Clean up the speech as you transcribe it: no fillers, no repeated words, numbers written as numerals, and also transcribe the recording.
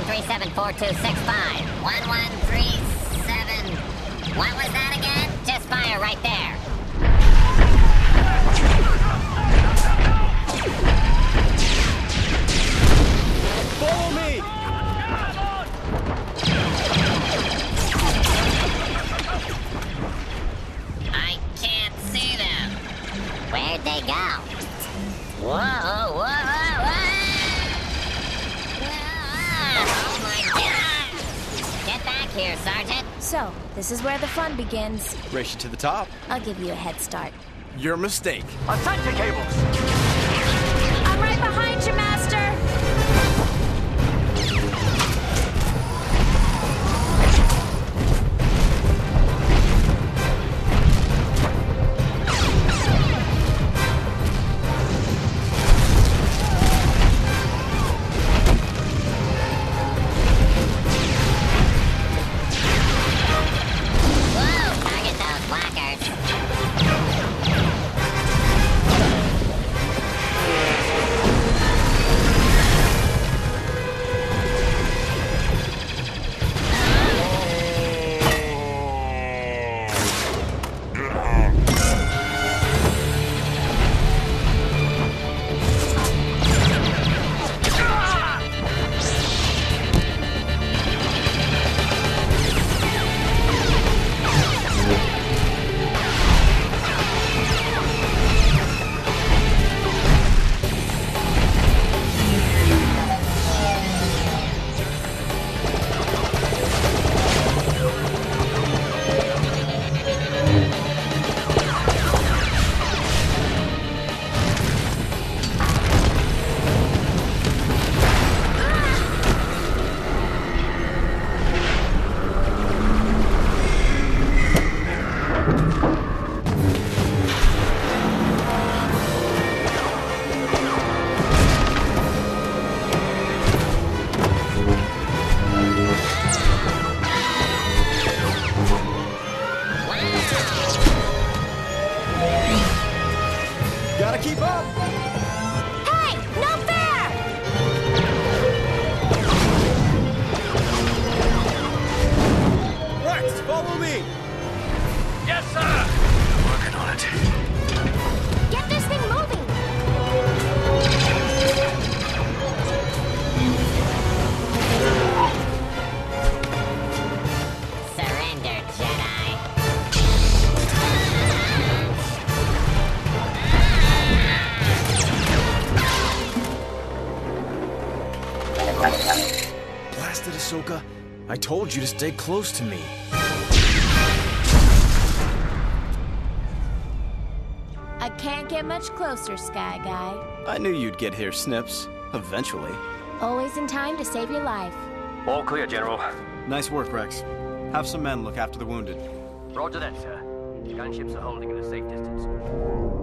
11374265. 1137. What was that again? Just fire right there. Follow me! I can't see them. Where'd they go? Whoa, whoa, whoa, whoa! Oh my God! Get back here, Sergeant. So, this is where the fun begins. Race you to the top. I'll give you a head start. Your mistake. On safety cables! I'm right behind you, Master! Whoa! Target those blackers. Gotta keep up! Hey! No fair! Rex, follow me! Yes, sir! Working on it. Get this thing moving! Surrender, Jedi. Blasted Ahsoka. I told you to stay close to me. I can't get much closer, Sky Guy. I knew you'd get here, Snips. Eventually. Always in time to save your life. All clear, General. Nice work, Rex. Have some men look after the wounded. Roger that, sir. Gunships are holding at a safe distance.